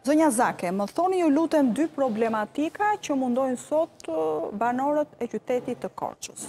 Zonja Zake, më thoni ju lutem dy problematika që mundojnë sot banorët e qytetit të Korçës.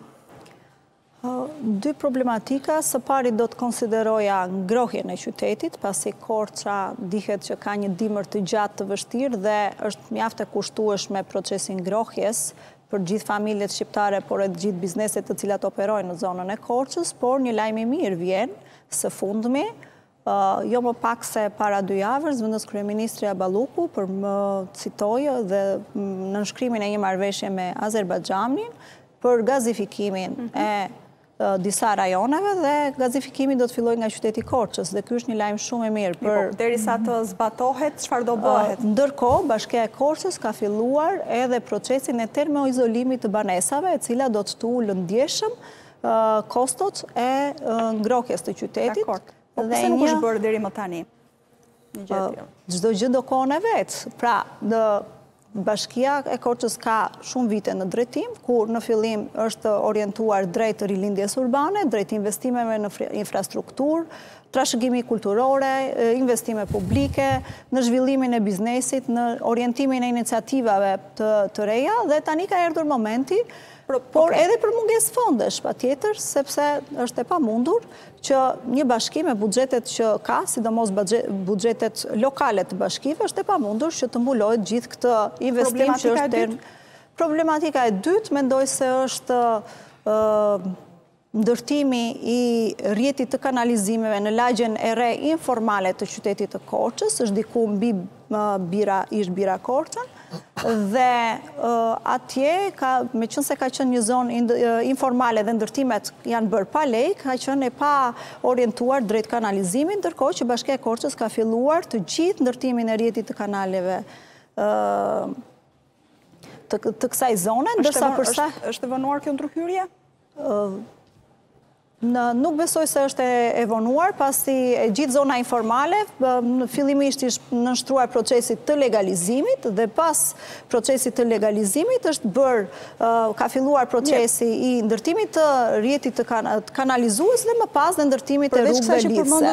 Dy problematika, së pari do të konsideroja ngrohjen e qytetit, pasi Korça dihet që ka një dimër të gjatë të vështirë dhe është mjaft e kushtueshme procesin ngrohjes për gjithë familjet shqiptare, por edhe gjithë bizneset të cilat operojnë në zonën e Korçës, por një lajm i mirë vjen së fundmi, jo më pak se para 2 javë, zëvendës kryeministri Aballuku për më citojë dhe në nënshkrimin e një marrëveshje me Azerbajxhanin për gazifikimin e disa rajoneve dhe gazifikimi do të fillojë nga qyteti Korçës dhe ky është një lajm shumë i mirë. Derisa të zbatohet, çfarë do bëhet? Ndërkohë, Bashkia e Korçës ka filluar edhe procesin e termoizolimit të banesave, e cila do të ulë ndjeshëm kostot e ngrohjes të qytetit. Dakor. Po pse nuk është bërë deri më tani? Çdo gjë do kohën e vet. Pra, Bashkia e Korçës ka shumë vite në drejtim, kur në fillim është orientuar drejt rilindjes urbane, drejt investimeve në infrastrukturë, trashëgimi kulturore, investime publike, në zhvillimin e biznesit, në orientimin e iniciativave të reja, dhe tani ka erdhur momenti, por edhe për mungesë fondesh, patjetër, sepse është e pamundur që një bashki me buxhetet që ka, sidomos buxhetet lokale të bashkive, është e pamundur që të mbulohet gjithë këtë investim që është problematika e dytë, mendoj se është ndërtimi i rrjetit të kanalizimeve në lagjen e re informale të qytetit të Korçës, është diku mbi Bira Korçën, dhe atje, me qënë se ka qënë një zonë informale dhe ndërtimet janë bërë pa lejë, ka qënë e pa orientuar drejt kanalizimin, ndërkohë që Bashkia e Korçës ka filluar të gjithë ndërtimin e rrjetit të kanaleve të kësaj zone. Është vonuar kjo ndërhyrje? Nuk besoj se është e vonuar, pasi gjithë zona informale fillimisht ishtë nënshtruar procesit të legalizimit dhe pas procesit të legalizimit është bërë, ka filluar procesi i ndërtimit të rrjetit të kanalizues dhe më pas dhe ndërtimit të rrugëve lidhëse.